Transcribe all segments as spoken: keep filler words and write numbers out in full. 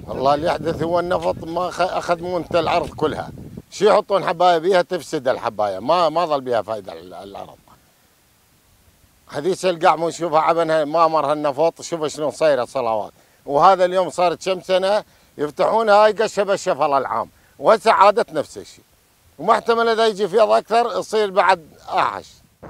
والله اللي يحدث هو النفط ما اخذ منتج الارض كلها. شو يحطون حبايه بيها تفسد الحبايه، ما ما ظل بيها فائده الارض. حديث القعم ونشوفها عبنها ما مر هالنفط، شوف شلون صايره صلوات. وهذا اليوم صارت كم سنه يفتحونها هاي قشه الشفره العام، وهسه عادت نفس الشيء. ومحتمل اذا يجي فيض اكثر يصير بعد احش.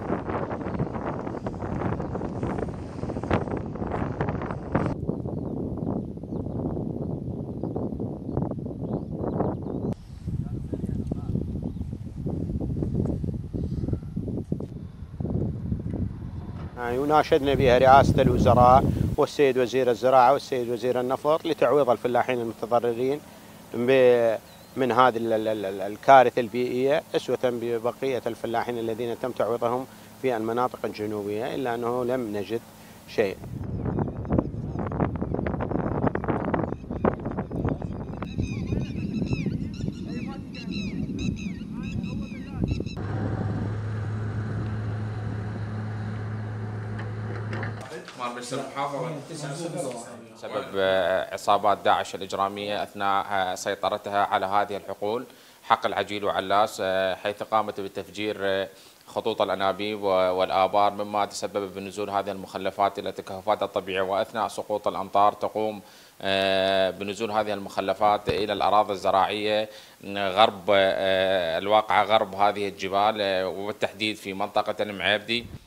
يعني وناشدنا بها رئاسة الوزراء والسيد وزير الزراعة والسيد وزير النفط لتعويض الفلاحين المتضررين من هذه الكارثة البيئية أسوة ببقية الفلاحين الذين تم تعويضهم في المناطق الجنوبية، إلا أنه لم نجد شيء. سبب عصابات داعش الإجرامية أثناء سيطرتها على هذه الحقول حقل عجيل وعلاس، حيث قامت بتفجير خطوط الأنابيب والآبار، مما تسبب بنزول هذه المخلفات إلى التكهفات الطبيعية. وأثناء سقوط الأمطار تقوم بنزول هذه المخلفات إلى الأراضي الزراعية غرب الواقعة غرب هذه الجبال، وبالتحديد في منطقة المعابدي.